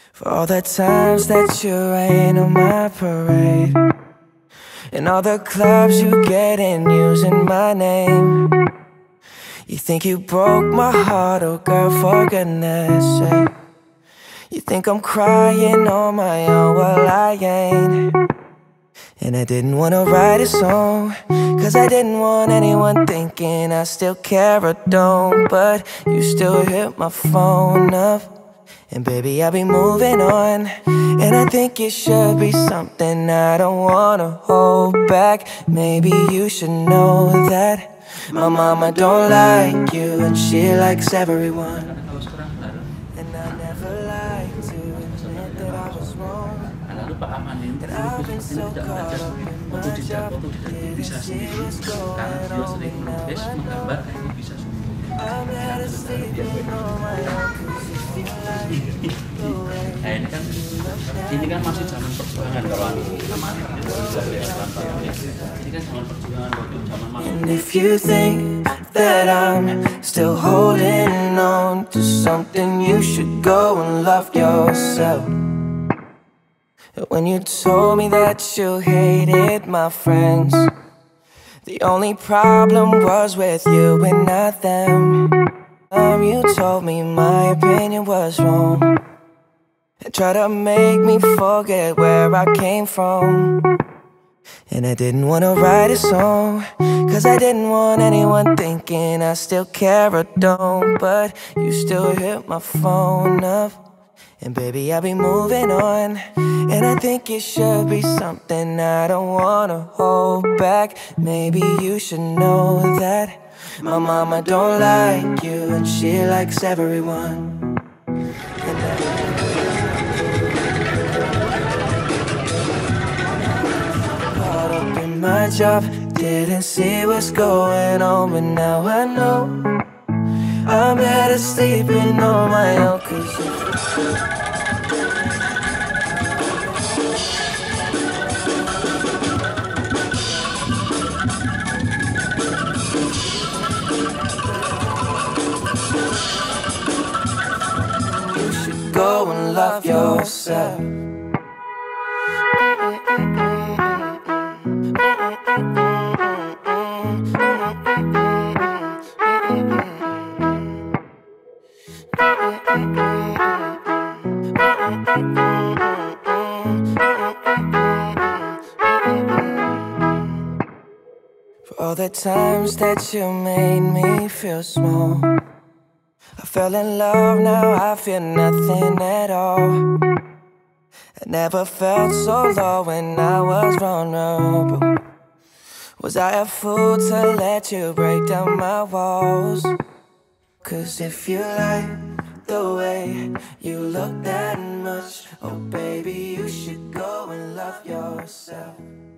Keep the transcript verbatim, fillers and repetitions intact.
For all the times that you rain on my parade, and all the clubs you get in using my name. You think you broke my heart, oh girl, for goodness sake. You think I'm crying on my own, well I ain't. And I didn't wanna write a song, cause I didn't want anyone thinking I still care or don't. But you still hit my phone up, and baby, I'll be moving on. And I think it should be something I don't wanna hold back. Maybe you should know that my mama don't like you, and she likes everyone. And I never like to admit that I was wrong. And I've been so caught up in my job, didn't see what's going on, and now I know I'm at a sleeping on my own. Cause if you like the way Nah, ini kan ini kan masih zaman perjuangan kalau namanya bisa lihat tantangannya. Ini kan zaman perjuangan waktu zaman masuk. And if you think that I'm still holding on to something, you should go and love yourself. When you told me that you hated my friends, the only problem was with you and not them. Um, you told me my opinion was wrong, and tried to make me forget where I came from. And I didn't wanna write a song, cause I didn't want anyone thinking I still care or don't. But you still hit my phone up, and baby, I'll be moving on. And I think it should be something I don't wanna hold back. Maybe you should know that my mama don't like you, and she likes everyone. And I caught up in my job, didn't see what's going on, but now I know I'm better sleeping on my own. Cause you should go and love yourself. For all the times that you made me feel small, I fell in love, now I feel nothing at all. I never felt so low when I was vulnerable. Was I a fool to let you break down my walls? Cause if you like the way you look that much, oh baby, you should go and love yourself.